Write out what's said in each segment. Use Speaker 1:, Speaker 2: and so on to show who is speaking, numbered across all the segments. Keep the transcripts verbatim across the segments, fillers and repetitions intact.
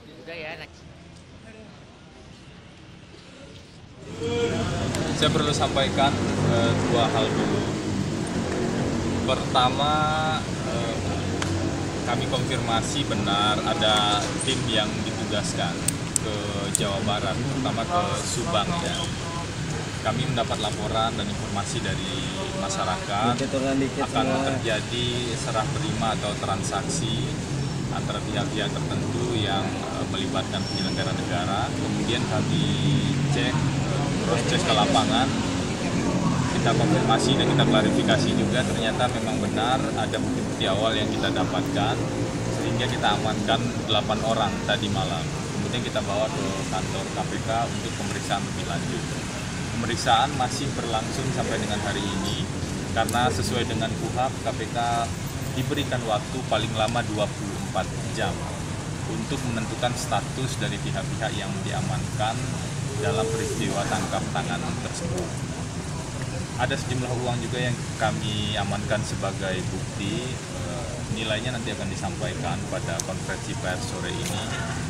Speaker 1: Udah ya.
Speaker 2: Saya perlu sampaikan eh, dua hal dulu. Pertama, eh, kami konfirmasi benar ada tim yang ditugaskan ke Jawa Barat, terutama ke Subang ya. Kami mendapat laporan dan informasi dari masyarakat akan terjadi serah terima atau transaksi antara pihak-pihak tertentu yang uh, melibatkan penyelenggara negara. Kemudian kami cek, cross check ke lapangan, kita konfirmasi dan kita klarifikasi juga, ternyata memang benar ada bukti-bukti awal yang kita dapatkan, sehingga kita amankan delapan orang tadi malam. Kemudian kita bawa ke kantor K P K untuk pemeriksaan lebih lanjut. Pemeriksaan masih berlangsung sampai dengan hari ini, karena sesuai dengan K U H A P, K P K diberikan waktu paling lama dua puluh empat jam untuk menentukan status dari pihak-pihak yang diamankan dalam peristiwa tangkap tangan tersebut. Ada sejumlah uang juga yang kami amankan sebagai bukti, e, nilainya nanti akan disampaikan pada konferensi pers sore ini.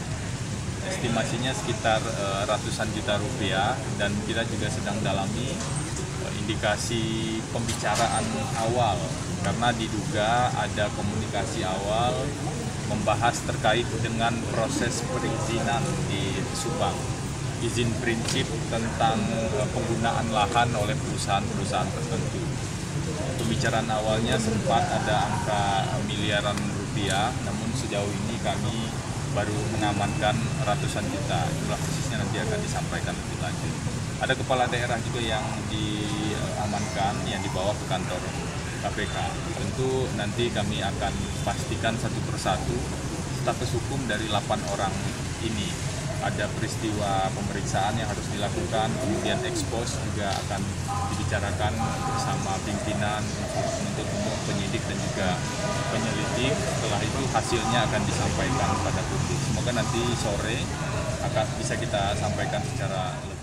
Speaker 2: Estimasinya sekitar e, ratusan juta rupiah, dan kita juga sedang dalami e, indikasi pembicaraan awal, karena diduga ada komunikasi awal membahas terkait dengan proses perizinan di Subang. Izin prinsip tentang penggunaan lahan oleh perusahaan-perusahaan tertentu. Pembicaraan awalnya sempat ada angka miliaran rupiah, namun sejauh ini kami baru mengamankan ratusan juta. Jumlah persisnya nanti akan disampaikan lebih lanjut. Ada kepala daerah juga yang diamankan, yang dibawa ke kantor K P K. Tentu nanti kami akan pastikan satu persatu status hukum dari delapan orang ini. Ada peristiwa pemeriksaan yang harus dilakukan, kemudian ekspos juga akan dibicarakan bersama pimpinan, penuntut umum, penyidik dan juga penyelidik. Setelah itu hasilnya akan disampaikan pada publik. Semoga nanti sore akan bisa kita sampaikan secara lebih